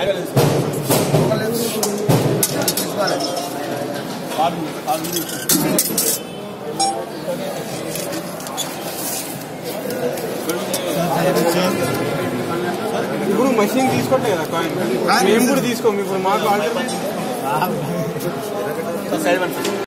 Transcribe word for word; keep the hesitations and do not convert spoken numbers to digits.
ఇప్పుడు మషిన్ తీసుకోవట్లే కదా కాయిన్ మేము కూడా తీసుకోము ఇప్పుడు మాకు ఆల్టర్నేటివ్